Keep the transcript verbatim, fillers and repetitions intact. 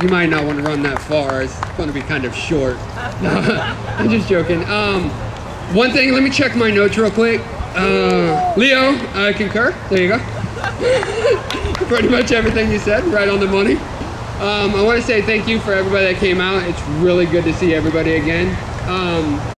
you might not want to run that far. It's going to be kind of short. No, I'm just joking. Um, one thing, let me check my notes real quick. Uh, Leo, I concur. There you go. Pretty much everything you said, right on the money. Um, I want to say thank you for everybody that came out. It's really good to see everybody again. Um,